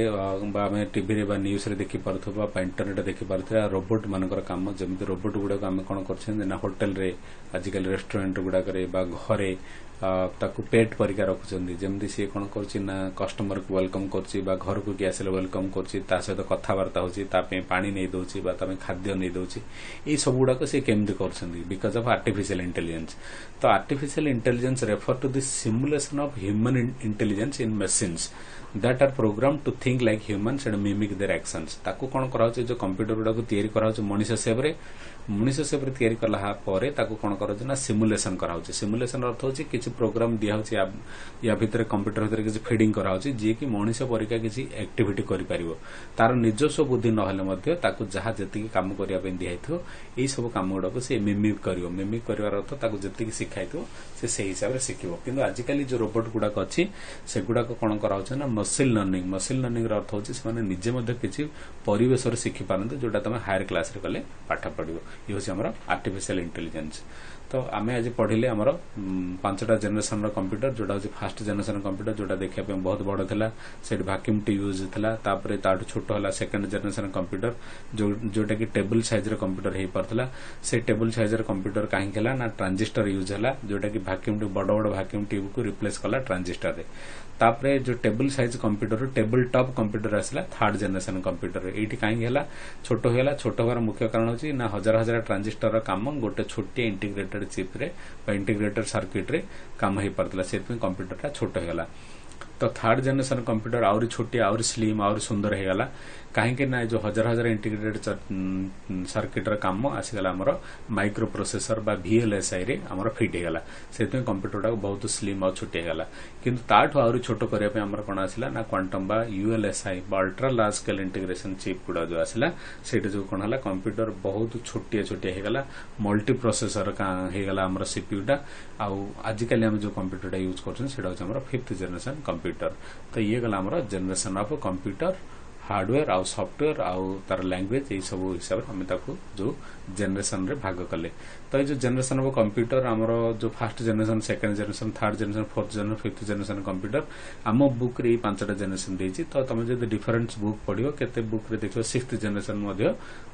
Speaker 1: जगह आम टीवी रे बा न्यूज रे देखि पारथबा बा इंटरनेट देखि पारथबा रोबोट मानकर काम जेमिति रोबोट गुडा आम कोन करछन ना होटल रे आजिकल रेस्टोरेंट गुडा करे बा घरे ताकू पेट परिका रखुचंदी जेमती सी कोन करछि ना कस्टमर को वेलकम करछि बा घर को गैस ले वेलकम करछि ता सहित कथावार्ता होछि ता पे पानी नै दोछि बा तमे खाद्य नै दोछि ए सब गुडा को से केमती करछंदी बिकॉज ऑफ आर्टिफिशियल इंटेलिजेंस तो artificial intelligence refer to the simulation of human intelligence in machines that are programmed to think like humans and mimic their actions ताकू कोन कराउछ जो कंप्यूटर गुडा को तयारी कराउछ मनुष्य सेव रे मनुष्य सेव रे तयारी करला परे ताकू कोन कराउछ ना सिमुलेशन कराउछ सिमुलेशन अर्थ होछि किछि प्रोग्राम दिया होछि या भीतर कंप्यूटर भीतर किछि फीडिंग कराउछ जे कि मनुष्य परिका किछि एक्टिविटी करि परिबो तार निजस्व बुद्धि न हले मध्ये ताकू जहा जति काम करिया पे दियाइथो एई सब काम गुडा को से मिमिक करियो मिमिक करिवार अर्थ ताकू जति सिखाइथो से सेही हिसाब रे सिखिबो किंतु आजिकली जो रोबोट गुडा अछि से गुडा को कोन कराउछ ना मशीन लर्निंग मशीन लर्निंग रो अर्थ होछि से माने निजे मध्ये किछि परिवेश रे सिखि पारंते जोटा तमे हायर क्लास रे कले पाठ पढिबो ये होछि हमर आर्टिफिशियल इंटेलिजेंस तो आमे आज पढ़िले हमर पांचटा जनरेशन रो कंप्यूटर जोटा होछि फर्स्ट जनरेशन कंप्यूटर जोटा देखिया पे बहुत बड़ थिला सेट वैक्यूम टी यूज थिला तापरे ताठ छोट होला सेकंड जनरेशन कंप्यूटर जो जोटा कि टेबल साइज रो कंप्यूटर हे परथला से टेबल साइज रो कंप्यूटर काहे केला ना ट्रांजिस्टर यूज होला जोटा कि वैक्यूम बड़ बड़ वैक्यूम ट्यूब को रिप्लेस कला ट्रांजिस्टर रे तापरे जो table size computer table top computer आसला थर्ड जनरेशन कंप्यूटर एठी काहे होला छोट होला छोट होर मुख्य कारण होछि ना हजार हजार ट्रांजिस्टर रो काम गोटे छोटे इंटीग्रेटेड चिप रे बा इंटीग्रेटेड सर्किट रे काम हे परतला सेत में कंप्यूटर ता छोट हेगला तो थर्ड जनरेशन कंप्यूटर आउरी छोटी आउरी स्लिम आउरी सुंदर हेगला काहे के ना जो हजार हजार इंटीग्रेटेड सर्किट रे काम आसीगला हमर माइक्रो प्रोसेसर बा वीएलएसआई रे हमर फिट हेगला सेत में कंप्यूटर ता बहुत स्लिम और छोटी हेगला किंतु ताठ आउरी छोट करिया पे हमर कोन आसीला ना क्वांटम बा यूएलएसआई बा ultra large scale integration chip गुडा जो आसीला सेटा जो कोन हला कंप्यूटर बहुत छोटी छोटी हेगला मल्टी प्रोसेसर का हेगला हमर सीपीयू टा आ आजिकल हम जो कंप्यूटर टा यूज करछन सेटा हमर फिफ्थ जनरेशन कंप्यूटर तो ये गला हमर जनरेशन ऑफ कंप्यूटर हार्डवेयर आउ सॉफ्टवेयर आउ तार लैंग्वेज ये सब हिसाब हम ताको जो जनरेशन रे भाग कले तो ये जो जनरेशन ऑफ कंप्यूटर हमरो जो first generation second generation third generation fourth generation fifth generation computer हम बुक रे पांचटा जनरेशन देछि तो तमे जे डिफरेंस बुक पढियो केते बुक रे देखियो सिक्स्थ जनरेशन मध्ये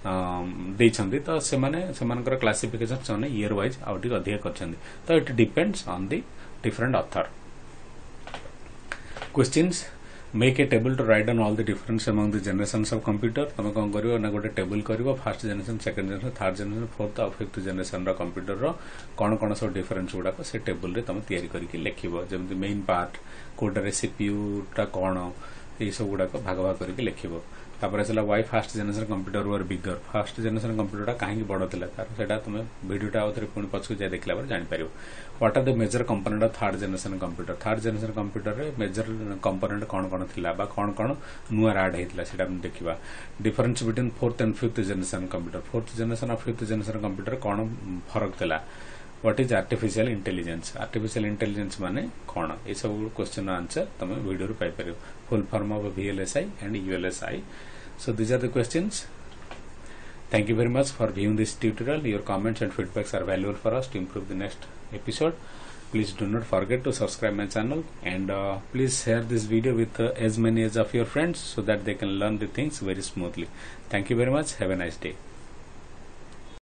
Speaker 1: देइ छन्दी तो से माने सेमानकर क्लासिफिकेशन चने ईयर वाइज आउट अधिक करछन्दी तो it depends on the different author questions make a table to write down all the difference among the generations of computer तमे कोन करियो ना गोटे टेबल करियो first generation second generation third generation fourth और फिफ्थ जनरेशन रो computer रो कोन कोन सब डिफरेंस गुडा को से टेबल रे तमे तयारी करिके लिखिबो जेमति मेन पार्ट कोड रे सीपीयू टा कोन ए सब गुडा को भाग भाग करके लिखिबो तापर चला why first generation computer were bigger first generation computer काहे बड़ थिला तार सेटा तुमे वीडियोटा आउथरे पुणी पछकु जाय देखला पर जानि पारिबो what are the major component of third generation computer third generation computer रे मेजर कंपोनेंट कोन कोन थिला बा कोन कोन नुआ ऐड हेतिला सेटा हम देखिबा difference between fourth and fifth generation computer fourth generation और फिफ्थ जनरेशन कंप्यूटर कोन फरक थिला what is artificial intelligence artificial intelligence माने कोन ए सब क्वेश्चन आंसर तमे वीडियो रे पाइ परियो full form of VLSI and ULSI so these are the questions. Thank you very much for viewing this tutorial. Your comments and feedbacks are valuable for us to improve the next episode. Please do not forget to subscribe my channel and uh, please share this video with uh, as many as of your friends so that they can learn the things very smoothly. Thank you very much. Have a nice day.